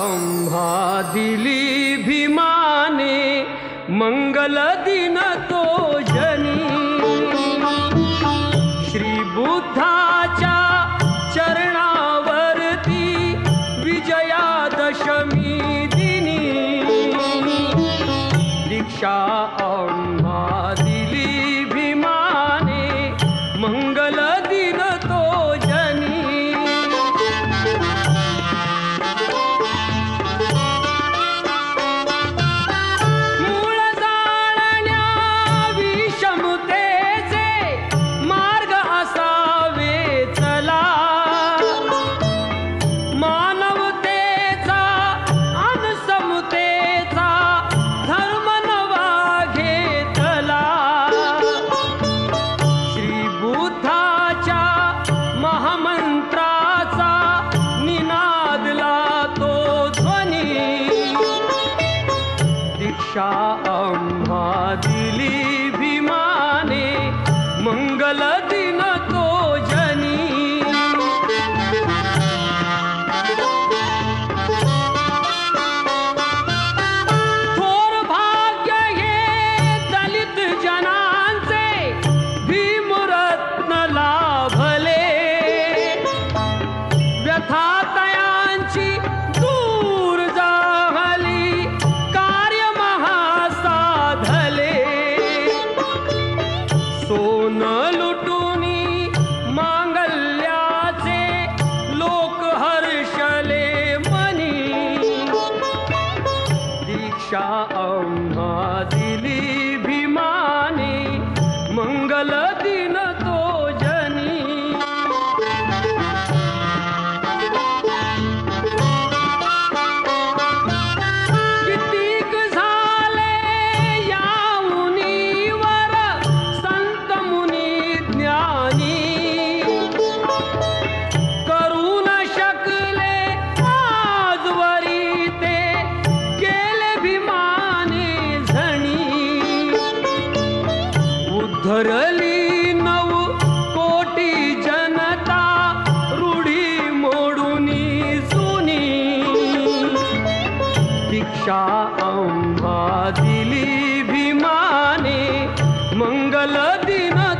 आम्हा दिली भीमाने मंगल दिन तो जनी। श्री बुद्धाच्या चरणावरती विजयादशमी दिनी दीक्षा आम्हा दिली भीमाने मंगल दिन तो जनी। मूळ जाळण्या विषमतेचे मार्ग असावे चला। मानवतेचा आणि समतेचा धर्म नवा घेतला। श्री बुद्धाच्या महामंत्राचा निनादला तो ध्वनी। दीक्षा आम्हा दिली भीमाने मंगल दिन तो जनी। थोर भाग्य हे दलित जनांचे भीमरत्न लाभले। व्यथातयांची दूर झाली कार्य महासाधले। सोन लुटुनी मांगल्याचे लोक हर्षले मनी। दीक्षा आम्हा दिली भीमाने मंगल दिन तो जनी। कितीक झाले या मुनीवर संत मुनी ज्ञानी। करू न शकले आजवरी ते केले भीमाने झणी। उद्धरली 9 कोटी जनता रूढी मोडूनी जुनी। दीक्षा आम्हा दिली भीमाने मंगल दिन